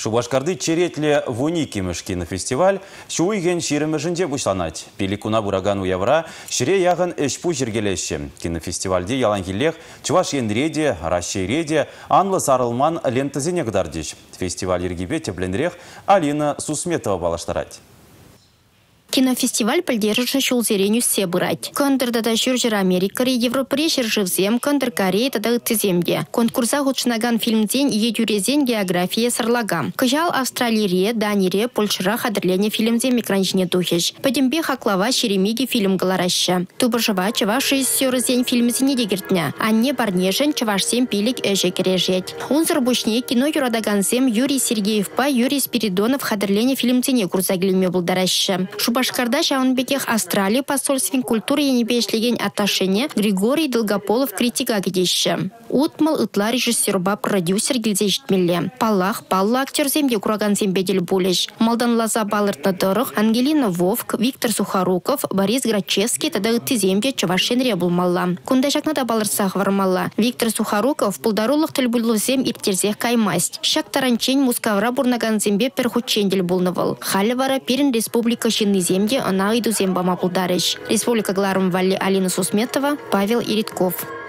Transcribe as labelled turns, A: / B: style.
A: Шубашкарды черетле вуникимыш кинофестиваль шуйген ширемежінде бушланать. Пеликуна бураган уявра шире ягын эшпу жергелеші. Кинофестивальде ялангелех Чуваш енреде, Рашей реде, Анлы Сарылман лентізіне гдардиш. Фестиваль ергебе тепленрех Алина Сусметова балаштарать.
B: Кинофестиваль поддерживает шулзерению все брать. Контр тада Шуржер Америка, Европре Шержевзем, Контр Корея тада Тиземге. Конкурса гучнаган фильм день Едюрезен география сарлагам. Кыжал Австралире, Данире, Польшира хадрление фильм день микранжне тухеш. Падембе хаклава Шеремиги фильм Галараща. Тубашава чаваш сёрзень фильм зене дегертня. Анне Барнежен чаваш сем пилик эжекережет. Унзар бушне кино юрадаганзем Юрий Сергеев па Юрий Спиридонов хадрление фильм дене курсаглиме булдараща. Башкарда Шаунбекех Австралии посольствен культуры и небешлеген отношения Григорий Долгополов критика гидеща. Утмал ытла режиссерба продюсер гильзештмелле. Паллах Палла актер земде кураган зембедель булеш. Малдан Лаза Балыртна Дорох, Ангелина Вовк, Виктор Сухоруков, Борис Грачевский тада ытты земде Чавашен ребулмалла. Кундашакна да балырсах вармалла. Виктор Сухоруков пулдарулых тельбулу зем иртерзех каймасть. Шак таранчень мускавра бурнаган зембе перхучендель булнывал. Халевара Перин Республика Шинный земде она иду зембама пулдарыш. Республика Гларум Валли Алина Сусметова, Павел Иритков.